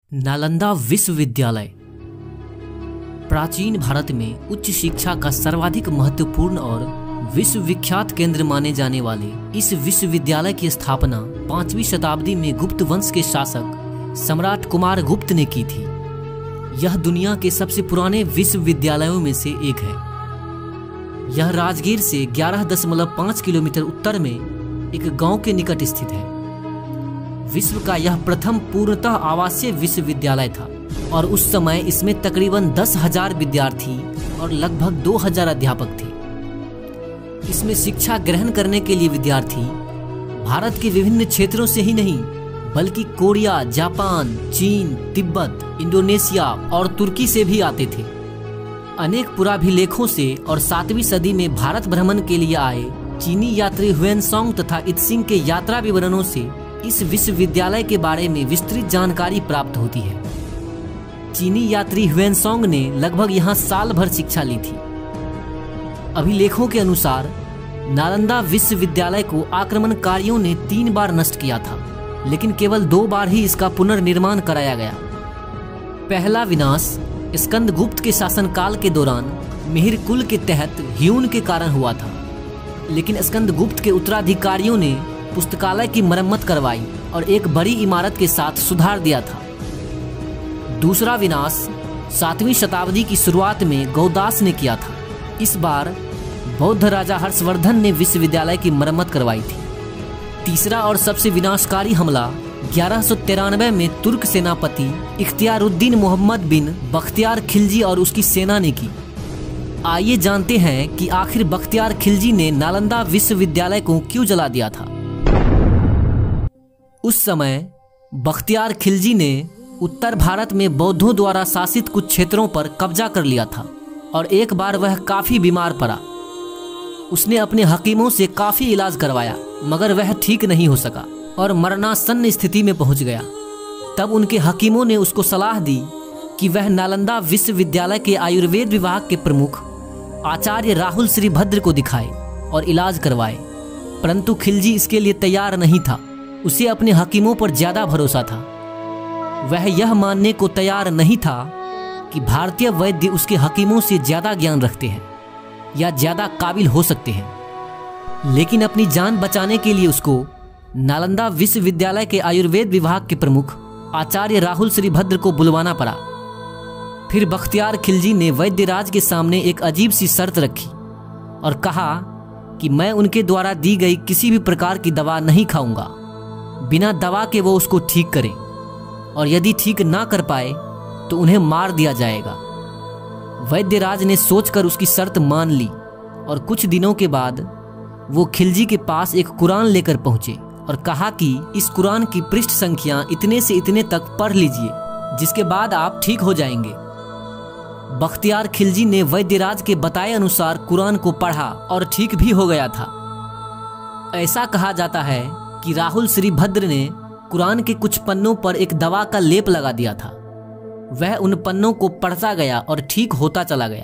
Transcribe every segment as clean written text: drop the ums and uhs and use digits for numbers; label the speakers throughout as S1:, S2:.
S1: नालंदा विश्वविद्यालय प्राचीन भारत में उच्च शिक्षा का सर्वाधिक महत्वपूर्ण और विश्वविख्यात केंद्र माने जाने वाले इस विश्वविद्यालय की स्थापना 5वीं शताब्दी में गुप्त वंश के शासक सम्राट कुमार गुप्त ने की थी। यह दुनिया के सबसे पुराने विश्वविद्यालयों में से एक है। यह राजगीर से 11.5 किलोमीटर उत्तर में एक गांव के निकट स्थित है। विश्व का यह प्रथम पूर्णतः आवासीय विश्वविद्यालय था और उस समय इसमें तकरीबन 10,000 विद्यार्थी और लगभग 2,000 अध्यापक थे। इसमें शिक्षा ग्रहण करने के लिए विद्यार्थी भारत के विभिन्न क्षेत्रों से ही नहीं बल्कि कोरिया, जापान, चीन, तिब्बत, इंडोनेशिया और तुर्की से भी आते थे। अनेक पुराभिलेखों से और 7वीं सदी में भारत भ्रमण के लिए आए चीनी यात्री ह्वेनसांग तथा इत्सिंग के यात्रा विवरणों से इस विश्वविद्यालय के बारे में विस्तृत जानकारी प्राप्त होती है। चीनी यात्री ह्वेनसांग ने लगभग यहाँ साल भर शिक्षा ली थी। अभिलेखों के अनुसार नालंदा विश्वविद्यालय को आक्रमणकारियों ने 3 बार नष्ट किया था, लेकिन केवल 2 बार ही इसका पुनर्निर्माण कराया गया। पहला विनाश स्कंदगुप्त के शासनकाल के दौरान मिहिर कुल के तहत ह्यून के कारण हुआ था, लेकिन स्कंदगुप्त के उत्तराधिकारियों ने पुस्तकालय की मरम्मत करवाई और एक बड़ी इमारत के साथ सुधार दिया था। दूसरा विनाश 7वीं शताब्दी की शुरुआत में गौदास ने किया था। इस बार बौद्ध राजा हर्षवर्धन ने विश्वविद्यालय की मरम्मत करवाई थी। तीसरा और सबसे विनाशकारी हमला 1193 में तुर्क सेनापति इख्तियारुद्दीन मोहम्मद बिन बख्तियार खिलजी और उसकी सेना ने की। आइए जानते हैं कि आखिर बख्तियार खिलजी ने नालंदा विश्वविद्यालय को क्यों जला दिया था। उस समय बख्तियार खिलजी ने उत्तर भारत में बौद्धों द्वारा शासित कुछ क्षेत्रों पर कब्जा कर लिया था और एक बार वह काफ़ी बीमार पड़ा। उसने अपने हकीमों से काफ़ी इलाज करवाया, मगर वह ठीक नहीं हो सका और मरणासन्न स्थिति में पहुंच गया। तब उनके हकीमों ने उसको सलाह दी कि वह नालंदा विश्वविद्यालय के आयुर्वेद विभाग के प्रमुख आचार्य राहुल श्रीभद्र को दिखाए और इलाज करवाए, परंतु खिलजी इसके लिए तैयार नहीं था। उसे अपने हकीमों पर ज़्यादा भरोसा था। वह यह मानने को तैयार नहीं था कि भारतीय वैद्य उसके हकीमों से ज़्यादा ज्ञान रखते हैं या ज़्यादा काबिल हो सकते हैं। लेकिन अपनी जान बचाने के लिए उसको नालंदा विश्वविद्यालय के आयुर्वेद विभाग के प्रमुख आचार्य राहुल श्रीभद्र को बुलवाना पड़ा। फिर बख्तियार खिलजी ने वैद्यराज के सामने एक अजीब सी शर्त रखी और कहा कि मैं उनके द्वारा दी गई किसी भी प्रकार की दवा नहीं खाऊंगा, बिना दवा के वो उसको ठीक करें, और यदि ठीक ना कर पाए तो उन्हें मार दिया जाएगा। वैद्यराज ने सोचकर उसकी शर्त मान ली और कुछ दिनों के बाद वो खिलजी के पास एक कुरान लेकर पहुंचे और कहा कि इस कुरान की पृष्ठ संख्या इतने से इतने तक पढ़ लीजिए, जिसके बाद आप ठीक हो जाएंगे। बख्तियार खिलजी ने वैद्यराज के बताए अनुसार कुरान को पढ़ा और ठीक भी हो गया था। ऐसा कहा जाता है कि राहुल श्रीभद्र ने कुरान के कुछ पन्नों पर एक दवा का लेप लगा दिया था। वह उन पन्नों को पढ़ता गया और ठीक होता चला गया।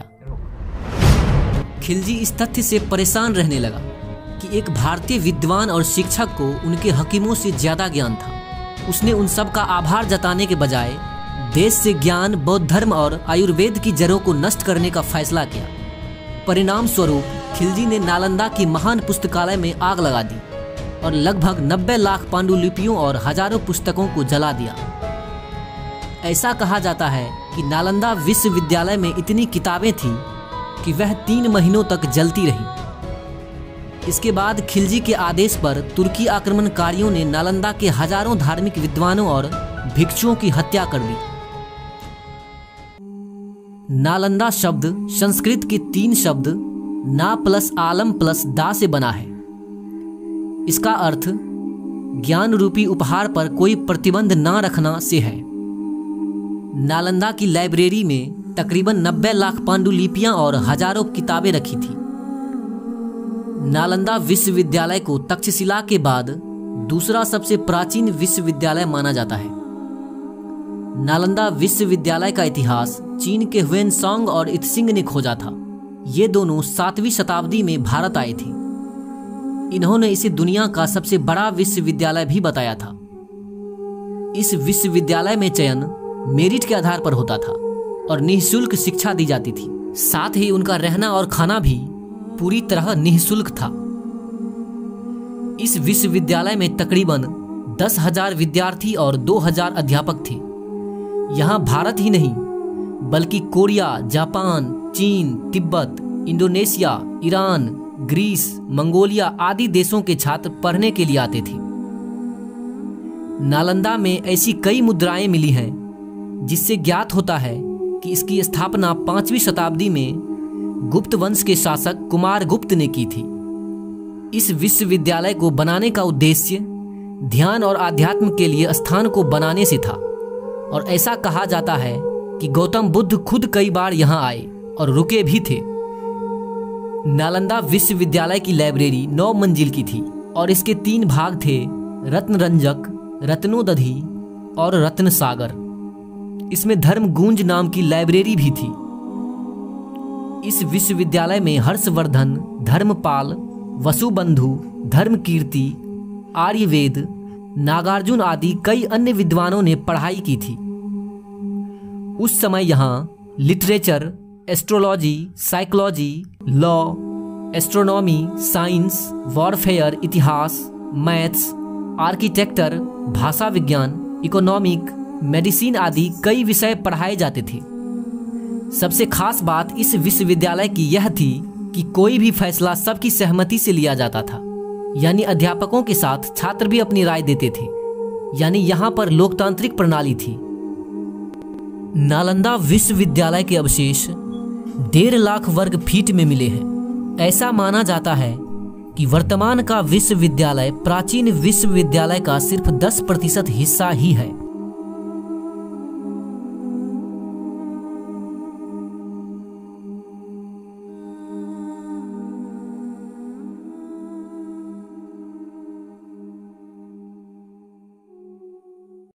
S1: खिलजी इस तथ्य से परेशान रहने लगा कि एक भारतीय विद्वान और शिक्षक को उनके हकीमों से ज़्यादा ज्ञान था। उसने उन सब का आभार जताने के बजाय देश से ज्ञान, बौद्ध धर्म और आयुर्वेद की जड़ों को नष्ट करने का फैसला किया। परिणाम स्वरूप खिलजी ने नालंदा की महान पुस्तकालय में आग लगा दी और लगभग 90 लाख पांडुलिपियों और हजारों पुस्तकों को जला दिया। ऐसा कहा जाता है कि नालंदा विश्वविद्यालय में इतनी किताबें थीं कि वह 3 महीनों तक जलती रहीं। इसके बाद खिलजी के आदेश पर तुर्की आक्रमणकारियों ने नालंदा के हजारों धार्मिक विद्वानों और भिक्षुओं की हत्या कर दी। नालंदा शब्द संस्कृत के 3 शब्द ना प्लस आलम प्लस दा से बना है। इसका अर्थ ज्ञान रूपी उपहार पर कोई प्रतिबंध ना रखना से है। नालंदा की लाइब्रेरी में तकरीबन 90 लाख पांडुलिपियां और हजारों किताबें रखी थी। नालंदा विश्वविद्यालय को तक्षशिला के बाद दूसरा सबसे प्राचीन विश्वविद्यालय माना जाता है। नालंदा विश्वविद्यालय का इतिहास चीन के ह्वेनसांग और इत्सिंग ने खोजा था। ये दोनों 7वीं शताब्दी में भारत आए थे। इन्होंने इसे दुनिया का सबसे बड़ा विश्वविद्यालय भी बताया था। इस विश्वविद्यालय में चयन मेरिट के आधार पर होता था और निःशुल्क शिक्षा दी जाती थी। साथ ही उनका रहना और खाना भी पूरी तरह निःशुल्क था। इस विश्वविद्यालय में तकरीबन 10,000 विद्यार्थी और 2,000 अध्यापक थे। यहाँ भारत ही नहीं बल्कि कोरिया, जापान, चीन, तिब्बत, इंडोनेशिया, ईरान, ग्रीस, मंगोलिया आदि देशों के छात्र पढ़ने के लिए आते थे। नालंदा में ऐसी कई मुद्राएं मिली हैं जिससे ज्ञात होता है कि इसकी स्थापना 5वीं शताब्दी में गुप्त वंश के शासक कुमारगुप्त ने की थी। इस विश्वविद्यालय को बनाने का उद्देश्य ध्यान और आध्यात्म के लिए स्थान को बनाने से था और ऐसा कहा जाता है कि गौतम बुद्ध खुद कई बार यहाँ आए और रुके भी थे। नालंदा विश्वविद्यालय की लाइब्रेरी 9 मंजिल की थी और इसके 3 भाग थे, रत्नरंजक, रत्नोदधि और रत्न सागर। इसमें धर्मगूंज नाम की लाइब्रेरी भी थी। इस विश्वविद्यालय में हर्षवर्धन, धर्मपाल, वसुबंधु, धर्मकीर्ति, आर्यवेद, नागार्जुन आदि कई अन्य विद्वानों ने पढ़ाई की थी। उस समय यहाँ literature, astrology, psychology, law, astronomy, science, warfare, इतिहास, मैथ्स, आर्किटेक्चर, भाषा विज्ञान, इकोनॉमिक, मेडिसिन आदि कई विषय पढ़ाए जाते थे। सबसे खास बात इस विश्वविद्यालय की यह थी कि कोई भी फैसला सबकी सहमति से लिया जाता था, यानी अध्यापकों के साथ छात्र भी अपनी राय देते थे, यानी यहाँ पर लोकतांत्रिक प्रणाली थी। नालंदा विश्वविद्यालय के अवशेष 1.5 लाख वर्ग फीट में मिले हैं। ऐसा माना जाता है कि वर्तमान का विश्वविद्यालय प्राचीन विश्वविद्यालय का सिर्फ 10% हिस्सा ही है।